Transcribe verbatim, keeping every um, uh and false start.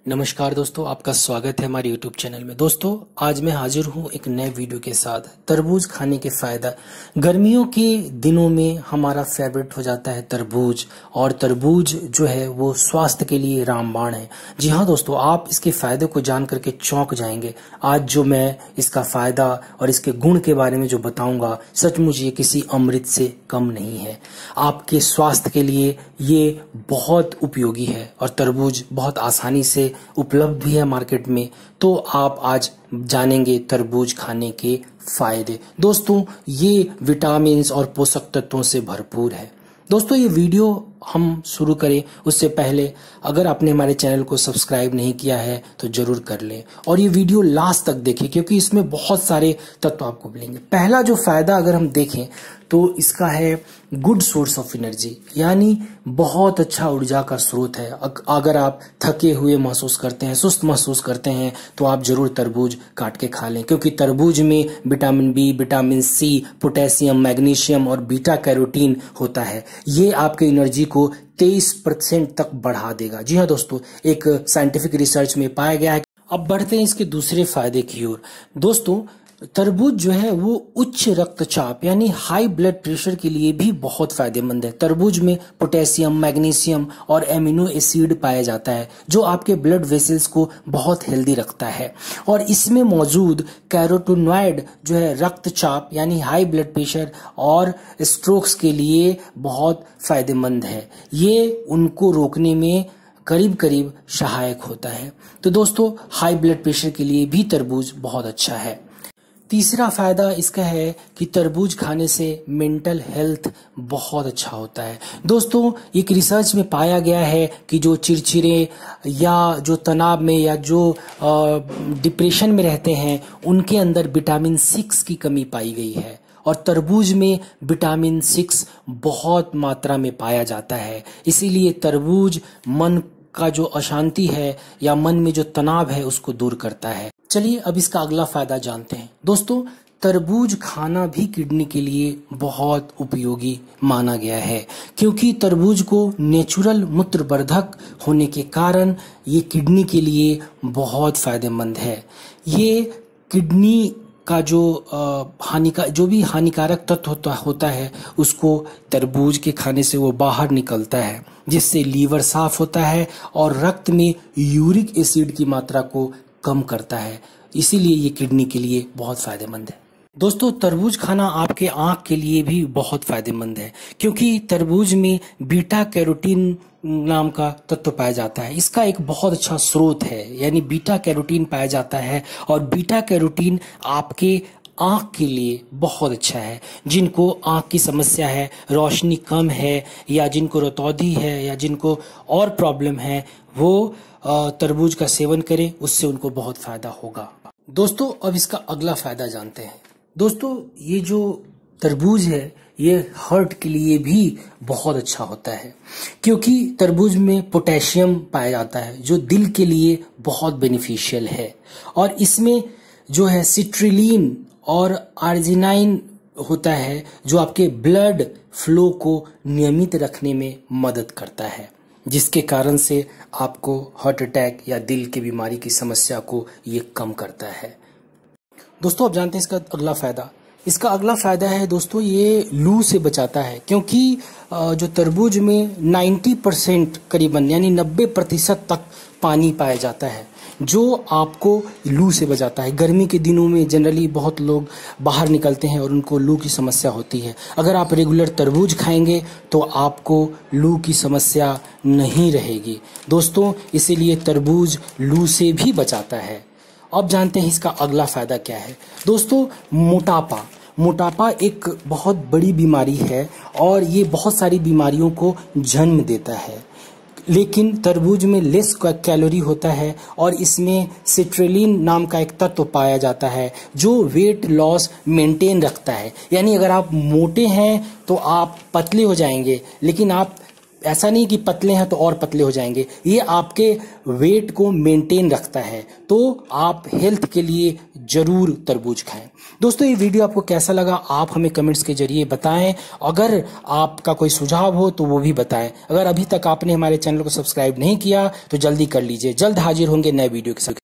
नमस्कार दोस्तों, आपका स्वागत है हमारे यूट्यूब चैनल में। दोस्तों, आज मैं हाजिर हूँ एक नए वीडियो के साथ। तरबूज खाने के फायदा। गर्मियों के दिनों में हमारा फेवरेट हो जाता है तरबूज, और तरबूज जो है वो स्वास्थ्य के लिए रामबाण है। जी हाँ दोस्तों, आप इसके फायदे को जान करके चौंक जाएंगे। आज जो मैं इसका फायदा और इसके गुण के बारे में जो बताऊंगा, सचमुच ये किसी अमृत से कम नहीं है। आपके स्वास्थ्य के लिए ये बहुत उपयोगी है और तरबूज बहुत आसानी से उपलब्ध भी है मार्केट में। तो आप आज जानेंगे तरबूज खाने के फायदे। दोस्तों, ये विटामिन्स और पोषक तत्वों से भरपूर है। दोस्तों, ये वीडियो हम शुरू करें उससे पहले अगर आपने हमारे चैनल को सब्सक्राइब नहीं किया है तो जरूर कर लें, और ये वीडियो लास्ट तक देखें क्योंकि इसमें बहुत सारे तत्व आपको मिलेंगे। पहला जो फायदा अगर हम देखें तो इसका है गुड सोर्स ऑफ एनर्जी, यानी बहुत अच्छा ऊर्जा का स्रोत है। अगर आप थके हुए महसूस करते हैं, सुस्त महसूस करते हैं, तो आप जरूर तरबूज काट के खा लें, क्योंकि तरबूज में vitamin B, vitamin C, potassium, magnesium और बीटा कैरोटीन होता है। ये आपके एनर्जी को तेईस परसेंट तक बढ़ा देगा। जी हाँ दोस्तों, एक साइंटिफिक रिसर्च में पाया गया है। अब बढ़ते हैं इसके दूसरे फायदे की ओर। दोस्तों, तरबूज जो है वो उच्च रक्तचाप यानी हाई ब्लड प्रेशर के लिए भी बहुत फायदेमंद है। तरबूज में पोटेशियम, मैग्नीशियम और एमिनो एसिड पाया जाता है, जो आपके ब्लड वेसल्स को बहुत हेल्दी रखता है। और इसमें मौजूद कैरोटीनॉइड जो है रक्तचाप यानी हाई ब्लड प्रेशर और स्ट्रोक्स के लिए बहुत फायदेमंद है। ये उनको रोकने में करीब करीब सहायक होता है। तो दोस्तों, हाई ब्लड प्रेशर के लिए भी तरबूज बहुत अच्छा है। तीसरा फायदा इसका है कि तरबूज खाने से मेंटल हेल्थ बहुत अच्छा होता है। दोस्तों, एक रिसर्च में पाया गया है कि जो चिड़चिड़े या जो तनाव में या जो डिप्रेशन में रहते हैं, उनके अंदर विटामिन सिक्स की कमी पाई गई है, और तरबूज में विटामिन सिक्स बहुत मात्रा में पाया जाता है। इसीलिए तरबूज मन का जो अशांति है या मन में जो तनाव है उसको दूर करता है। चलिए अब इसका अगला फायदा जानते हैं। दोस्तों, तरबूज खाना भी किडनी के लिए बहुत उपयोगी माना गया है, क्योंकि तरबूज को नेचुरल मूत्रवर्धक होने के कारण ये किडनी के लिए बहुत फायदेमंद है। ये किडनी का जो हानिका जो भी हानिकारक तत्व होता होता है उसको तरबूज के खाने से वो बाहर निकलता है, जिससे लीवर साफ होता है और रक्त में यूरिक एसिड की मात्रा को कम करता है। इसीलिए ये किडनी के लिए बहुत फायदेमंद है। दोस्तों, तरबूज खाना आपके आंख के लिए भी बहुत फायदेमंद है, क्योंकि तरबूज में बीटा कैरोटीन नाम का तत्व पाया जाता है। इसका एक बहुत अच्छा स्रोत है, यानी बीटा कैरोटीन पाया जाता है, और बीटा कैरोटीन आपके आंख के लिए बहुत अच्छा है। जिनको आंख की समस्या है, रोशनी कम है, या जिनको रतौंधी है, या जिनको और प्रॉब्लम है, वो तरबूज का सेवन करें, उससे उनको बहुत फायदा होगा। दोस्तों, अब इसका अगला फायदा जानते हैं। दोस्तों, ये जो तरबूज है ये हार्ट के लिए भी बहुत अच्छा होता है, क्योंकि तरबूज में पोटेशियम पाया जाता है जो दिल के लिए बहुत बेनिफिशियल है। और इसमें जो है सिट्रिलिन और आर्जिनाइन होता है, जो आपके ब्लड फ्लो को नियमित रखने में मदद करता है, जिसके कारण से आपको हार्ट अटैक या दिल की बीमारी की समस्या को ये कम करता है। दोस्तों, अब जानते हैं इसका अगला फायदा। इसका अगला फायदा है दोस्तों, ये लू से बचाता है, क्योंकि जो तरबूज में नब्बे परसेंट करीबन यानी नब्बे प्रतिशत तक पानी पाया जाता है, जो आपको लू से बचाता है। गर्मी के दिनों में जनरली बहुत लोग बाहर निकलते हैं और उनको लू की समस्या होती है। अगर आप रेगुलर तरबूज खाएंगे तो आपको लू की समस्या नहीं रहेगी। दोस्तों, इसीलिए तरबूज लू से भी बचाता है। अब जानते हैं इसका अगला फायदा क्या है। दोस्तों, मोटापा मोटापा एक बहुत बड़ी बीमारी है और ये बहुत सारी बीमारियों को जन्म देता है, लेकिन तरबूज में लेस कैलोरी होता है और इसमें सिट्रिलिन नाम का एक तत्व पाया जाता है जो वेट लॉस मेंटेन रखता है। यानी अगर आप मोटे हैं तो आप पतले हो जाएंगे, लेकिन आप ऐसा नहीं कि पतले हैं तो और पतले हो जाएंगे। ये आपके वेट को मेंटेन रखता है, तो आप हेल्थ के लिए जरूर तरबूज खाएं। दोस्तों, ये वीडियो आपको कैसा लगा आप हमें कमेंट्स के जरिए बताएं। अगर आपका कोई सुझाव हो तो वो भी बताएं। अगर अभी तक आपने हमारे चैनल को सब्सक्राइब नहीं किया तो जल्दी कर लीजिए। जल्द हाजिर होंगे नए वीडियो के साथ।